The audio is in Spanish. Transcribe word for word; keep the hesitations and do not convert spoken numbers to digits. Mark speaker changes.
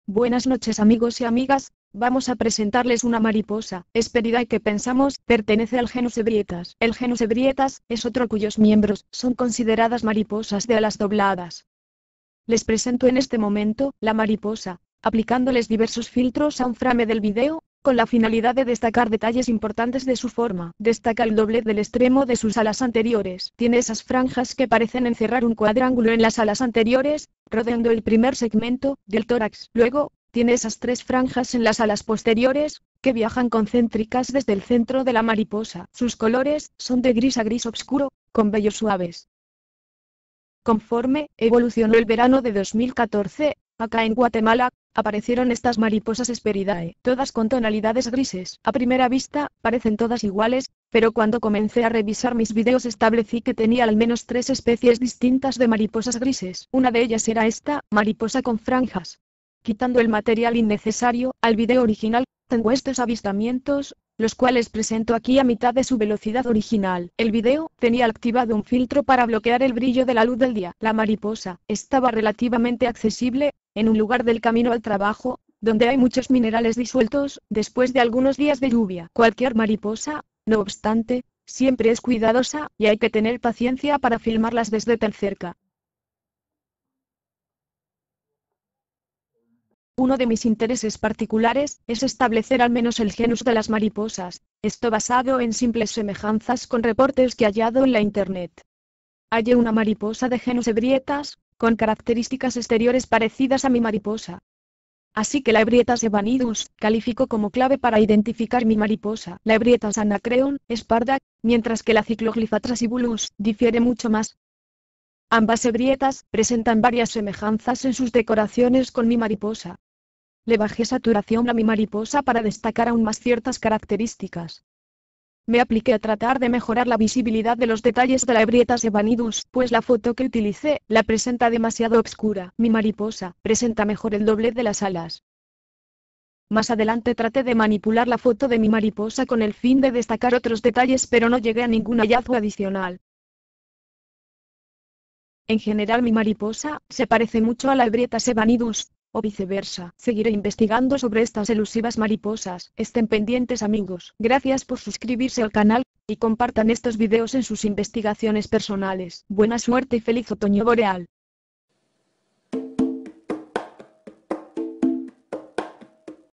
Speaker 1: Buenas noches amigos y amigas, vamos a presentarles una mariposa, Hesperidae que pensamos pertenece al genus Ebrietas. El genus Ebrietas es otro cuyos miembros son consideradas mariposas de alas dobladas. Les presento en este momento la mariposa, aplicándoles diversos filtros a un frame del video, con la finalidad de destacar detalles importantes de su forma. Destaca el doblez del extremo de sus alas anteriores. Tiene esas franjas que parecen encerrar un cuadrángulo en las alas anteriores, rodeando el primer segmento del tórax. Luego, tiene esas tres franjas en las alas posteriores, que viajan concéntricas desde el centro de la mariposa. Sus colores son de gris a gris oscuro, con vellos suaves. Conforme evolucionó el verano de dos mil catorce, acá en Guatemala, aparecieron estas mariposas Hesperidae, todas con tonalidades grises. A primera vista, parecen todas iguales, pero cuando comencé a revisar mis videos establecí que tenía al menos tres especies distintas de mariposas grises. Una de ellas era esta, mariposa con franjas. Quitando el material innecesario al video original, tengo estos avistamientos, los cuales presento aquí a mitad de su velocidad original. El video tenía activado un filtro para bloquear el brillo de la luz del día. La mariposa estaba relativamente accesible, en un lugar del camino al trabajo, donde hay muchos minerales disueltos, después de algunos días de lluvia. Cualquier mariposa, no obstante, siempre es cuidadosa, y hay que tener paciencia para filmarlas desde tan cerca. Uno de mis intereses particulares es establecer al menos el genus de las mariposas, esto basado en simples semejanzas con reportes que he hallado en la internet. Hallé una mariposa de genus Ebrietas, con características exteriores parecidas a mi mariposa. Así que la Ebrietas evanidus calificó como clave para identificar mi mariposa. La Ebrietas anacreon es parda, mientras que la Cycloglypha trasibulus difiere mucho más. Ambas Ebrietas presentan varias semejanzas en sus decoraciones con mi mariposa. Le bajé saturación a mi mariposa para destacar aún más ciertas características. Me apliqué a tratar de mejorar la visibilidad de los detalles de la Ebrietas evanidus, pues la foto que utilicé la presenta demasiado obscura. Mi mariposa presenta mejor el doblez de las alas. Más adelante traté de manipular la foto de mi mariposa con el fin de destacar otros detalles, pero no llegué a ningún hallazgo adicional. En general mi mariposa se parece mucho a la Ebrietas evanidus, o viceversa. Seguiré investigando sobre estas elusivas mariposas. Estén pendientes amigos. Gracias por suscribirse al canal, y compartan estos videos en sus investigaciones personales. Buena suerte y feliz otoño boreal.